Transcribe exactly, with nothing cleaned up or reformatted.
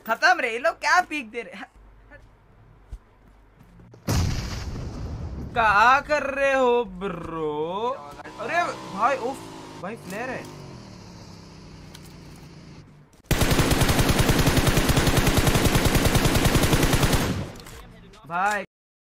खत्म रे, ये लोग क्या पीक दे रहे। क्या कर रहे हो ब्रो? अरे भाई उफ, भाई फ्लेयर है भाई।